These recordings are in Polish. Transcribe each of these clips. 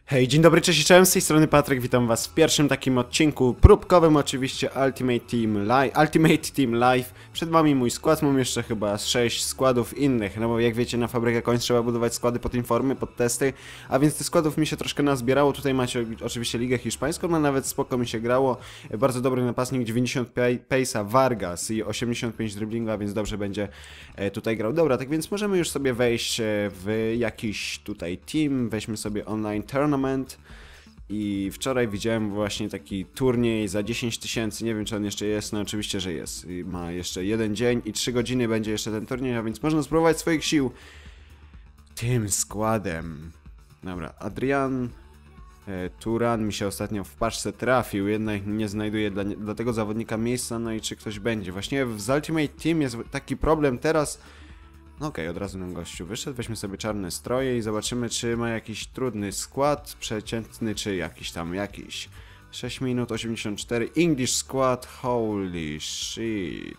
Hej, dzień dobry, cześć i cześć, z tej strony Patryk, witam was w pierwszym takim odcinku próbkowym oczywiście Ultimate Team Live. Przed wami mój skład, mam jeszcze chyba 6 składów innych, no bo jak wiecie na fabrykę końc trzeba budować składy pod informy, pod testy, a więc tych składów mi się troszkę nazbierało. Tutaj macie oczywiście ligę hiszpańską, no nawet spoko mi się grało. Bardzo dobry napastnik, 90 pace'a Vargas i 85 dribblinga, więc dobrze będzie tutaj grał. Dobra, tak więc możemy już sobie wejść w jakiś tutaj team, weźmy sobie online tournament. I wczoraj widziałem właśnie taki turniej za 10 000, nie wiem czy on jeszcze jest, no oczywiście, że jest. I ma jeszcze jeden dzień i 3 godziny będzie jeszcze ten turniej, a więc można spróbować swoich sił tym składem. Dobra, Adrian Turan mi się ostatnio w paczce trafił, jednak nie znajduję dla tego zawodnika miejsca, no i czy ktoś będzie. Właśnie w Ultimate Team jest taki problem teraz. No okej, od razu nam gościu wyszedł, weźmy sobie czarne stroje i zobaczymy, czy ma jakiś trudny skład, przeciętny, czy jakiś. 6 minut, 84, English skład, holy shit.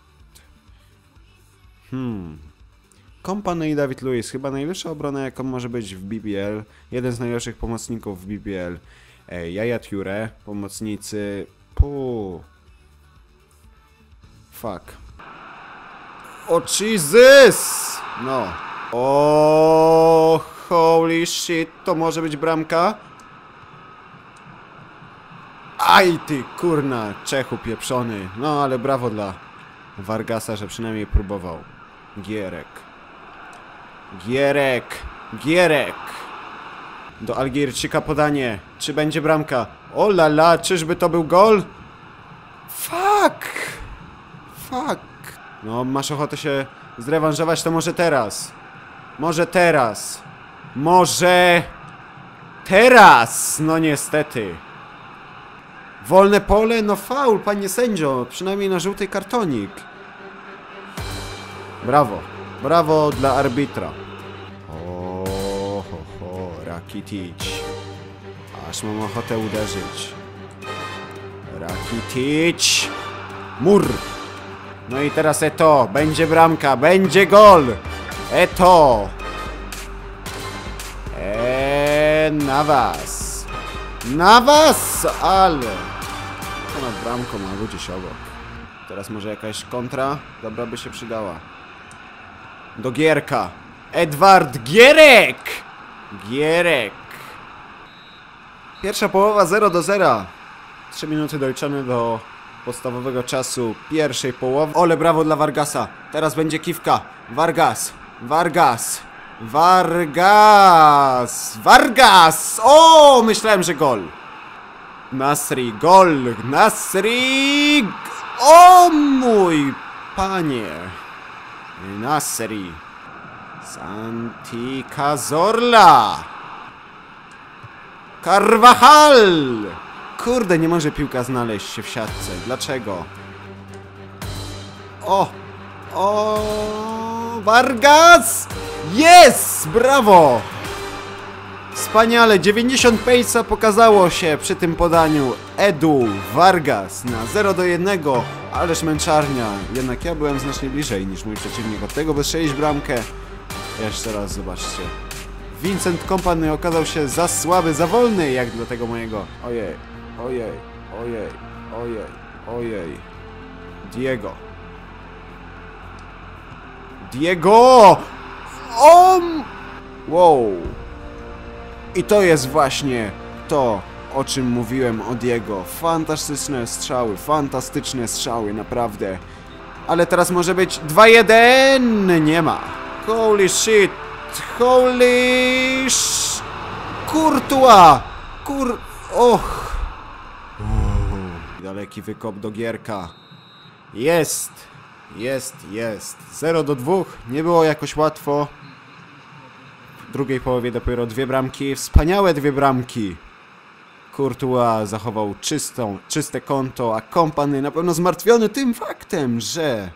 Kompany i David Luiz, chyba najlepsza obrona jaką może być w BBL, jeden z najlepszych pomocników w BBL. Yaya Toure, pomocnicy, fuck. O Jesus! No. O, holy shit, to może być bramka? Aj ty, kurna, Czechu pieprzony. No, ale brawo dla Vargasa, że przynajmniej próbował. Gierek. Do Algierczyka podanie. Czy będzie bramka? O la la, czyżby to był gol? Fuck! No, masz ochotę się zrewanżować, to może teraz. Może teraz! No niestety. Wolne pole? No faul, panie sędzio. Przynajmniej na żółty kartonik. Brawo dla arbitra. Rakitic. Aż mam ochotę uderzyć. Rakitic. Mur. No i teraz Eto, będzie bramka, będzie gol! Eto! Navas! Ale... ponad bramką, albo gdzieś obok. Teraz może jakaś kontra? Dobra by się przydała. Do Gierka! Edward Gierek! Pierwsza połowa 0-0. 3 minuty doliczone do podstawowego czasu pierwszej połowy. Ole, brawo dla Vargasa. Teraz będzie kiwka. Vargas! O, myślałem, że gol. Nasri, gol. O mój panie. Nasri. Santi Cazorla. Carvajal. Kurde, nie może piłka znaleźć się w siatce. Dlaczego? O, Vargas! Jest! Brawo! Wspaniale, 90 pace'a pokazało się przy tym podaniu. Edu Vargas na 0-1. Ależ męczarnia. Jednak ja byłem znacznie bliżej niż mój przeciwnik. Od tego by strzelić bramkę. Jeszcze raz zobaczcie. Vincent Kompany okazał się za słaby, za wolny jak dla tego mojego. Ojej. Diego! Wow! I to jest właśnie to, o czym mówiłem o Diego. Fantastyczne strzały, naprawdę. Ale teraz może być 2-1. Nie ma. Holy shit. Courtois. Daleki wykop do Gierka. Jest. 0-2. Nie było jakoś łatwo. W drugiej połowie dopiero 2 bramki. Wspaniałe 2 bramki. Courtois zachował czyste konto, a Kompany na pewno zmartwiony tym faktem, że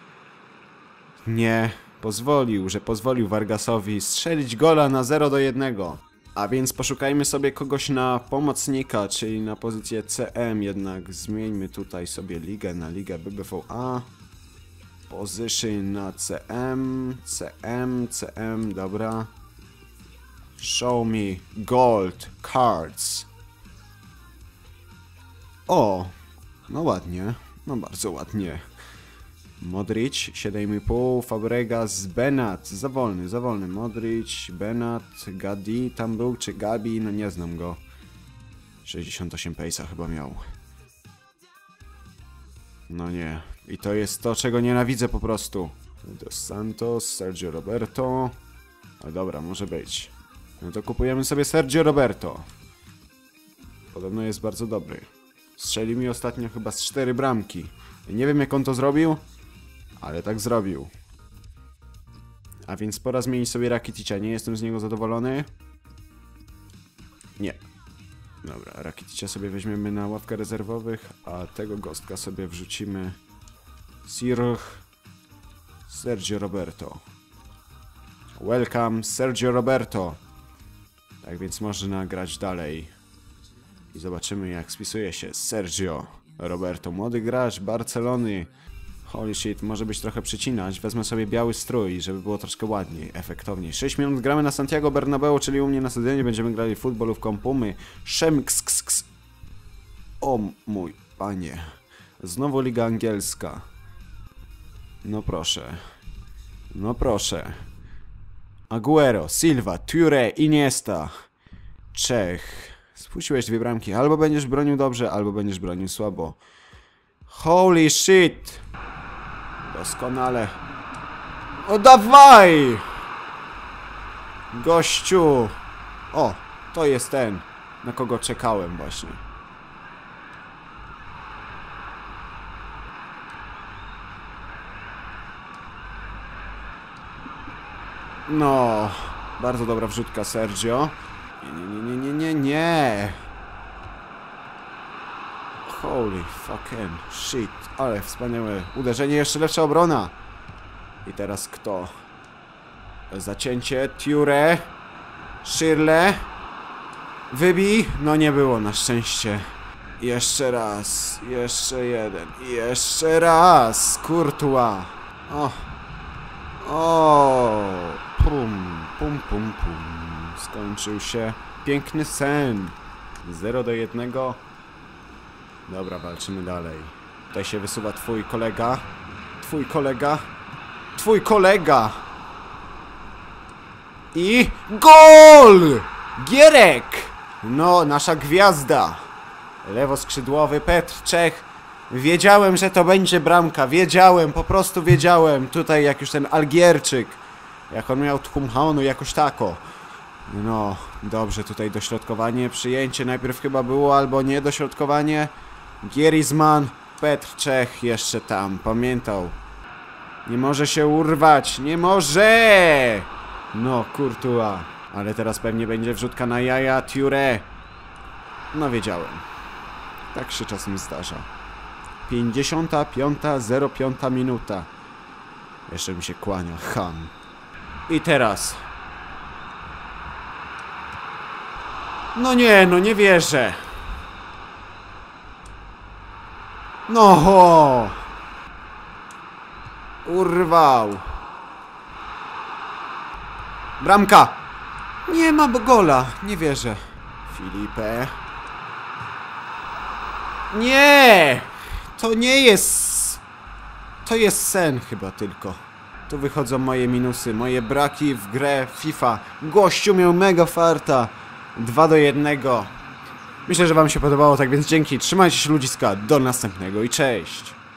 pozwolił Vargasowi strzelić gola na 0-1. A więc poszukajmy sobie kogoś na pomocnika, czyli na pozycję CM, jednak zmieńmy tutaj sobie ligę na ligę BBVA. Position na CM, dobra. Show me gold cards. O! No ładnie. No bardzo ładnie. Modric 7,5, Fabregas, Benat. Za wolny. Modric, Benat, Gadi tam był, czy Gabi? No nie znam go. 68 pace'a chyba miał. No nie. I to jest to, czego nienawidzę po prostu. Dos Santos, Sergio Roberto. No dobra, może być. No to kupujemy sobie Sergio Roberto. Podobno jest bardzo dobry. Strzelił mi ostatnio chyba z 4 bramki. Nie wiem, jak on to zrobił, ale tak zrobił. A więc pora zmienić sobie Rakitica. Nie jestem z niego zadowolony. Nie. Dobra, Rakitica sobie weźmiemy na ławkę rezerwowych, a tego gostka sobie wrzucimy. Sergio Roberto. Welcome, Sergio Roberto. Tak więc można grać dalej. I zobaczymy, jak spisuje się Sergio Roberto. Młody gracz Barcelony. Holy shit, może być trochę przycinać. Wezmę sobie biały strój, żeby było troszkę ładniej, efektowniej. 6 minut gramy na Santiago Bernabeu, czyli u mnie na stadionie będziemy grali futbolówką Pumy. Szemks. O mój panie. Znowu Liga Angielska. No proszę. No proszę. Aguero, Silva, Ture, Iniesta. Czech. Spuściłeś 2 bramki. Albo będziesz bronił dobrze, albo będziesz bronił słabo. Holy shit! Doskonale. O, dawaj! Gościu! O, to jest ten, na kogo czekałem właśnie. No, bardzo dobra wrzutka, Sergio. Nie. Holy fucking shit. Ale wspaniałe uderzenie, jeszcze lepsza obrona. I teraz kto? Zacięcie, Ture. Schürrle. Wybij. No nie było na szczęście. Jeszcze raz. Jeszcze jeden. Jeszcze raz. Courtois. O. Pum. Skończył się piękny sen. 0-1. Dobra, walczymy dalej. Tutaj się wysuwa twój kolega. I gol! Gierek! No, nasza gwiazda. Lewoskrzydłowy Petr Czech. Wiedziałem, że to będzie bramka. Po prostu wiedziałem. Tutaj jak już ten Algierczyk. Jak on miał tchumhaunu jakoś tako. No, dobrze, tutaj dośrodkowanie, przyjęcie najpierw chyba było, albo nie dośrodkowanie. Griezmann, Petr Czech jeszcze tam, pamiętał. Nie może się urwać, nie może! No, Courtois. Ale teraz pewnie będzie wrzutka na jaja, Ture. No, wiedziałem. Tak się czasem zdarza. 55:05 minuta. Jeszcze mi się kłania, ham. I teraz. No nie wierzę. No! Urwał. Bramka! Nie ma gola, nie wierzę. Filipe. Nie! To nie jest... To jest sen chyba tylko. Tu wychodzą moje minusy, moje braki w grę FIFA. Gościu miał mega farta. 2-1. Myślę, że wam się podobało, tak więc dzięki. Trzymajcie się ludziska. Do następnego i cześć.